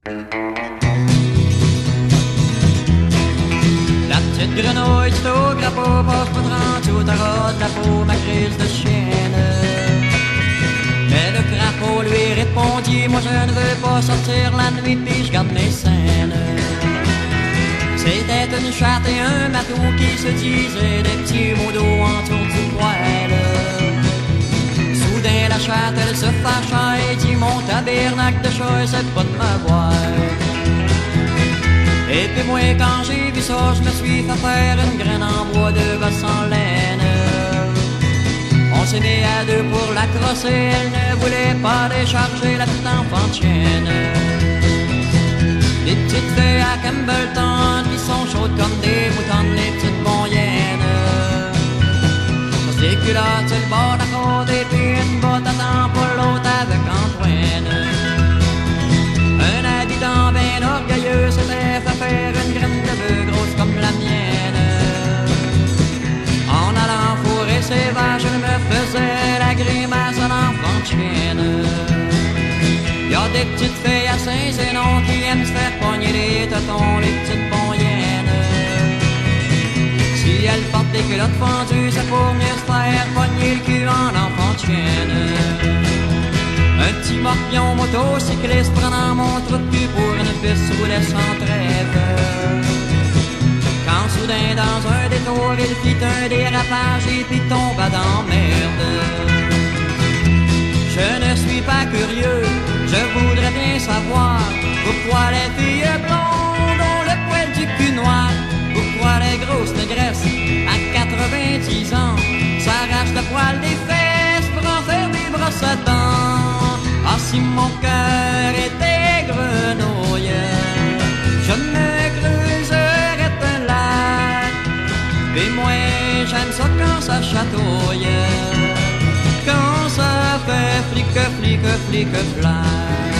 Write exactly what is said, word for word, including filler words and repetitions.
La petite grenouille tout au crapaud passe pas trente sous ta rotte la peau, ma crise de chienne. Mais le crapaud lui répondit, moi je ne veux pas sortir la nuit puis je garde mes scènes. C'était une chatte et un matou qui se disaient des petits mots d'eau autour du poêle. Soudain la chatte elle se fâcha et dit mon tabernacle de chat c'est pas de me boire. Et puis moi quand j'ai vu ça je me suis fait faire une graine en bois de gosse en laine. On s'est mis à deux pour la crosser, elle ne voulait pas décharger la petite enfant de chienne. Les petites filles à Campbellton qui sont chaudes comme des moutons, les petites bonyennes. Parce des culottes sur le bord de la côte et puis une botte à temps pour l'autre avec Antoine. Un habitant bien orgueilleux s'était fait faire une graine de bœuf grosse comme la mienne. En allant fourrer ses vaches, je me faisais la grimace à l'enfant de chienne. Y'a des petites filles à Saint-Zénon qui aiment se faire pogner les totons, les petites bonyennes. Si elles portent des culottes fendues, c'est pour mieux se faire pogner le cul en enfant de chienne. Un petit morpion motocycliste prenant mon trou de cul pour une piste roulait sans trêve. Quand soudain dans un détour il fit un dérapage et puis tomba dans merde. Je ne suis pas curieux, je voudrais bien savoir pourquoi les filles blondes ont le poil du cul noir. Pourquoi les grosses négresses à quatre-vingt-dix ans s'arrachent le poil des fesses pour en faire des brosses à dents. Ah si mon cœur était grenouille, je me creuserais un lac. Et moi j'aime ça quand ça chatouille, quand ça fait flic, flic, flic, flac.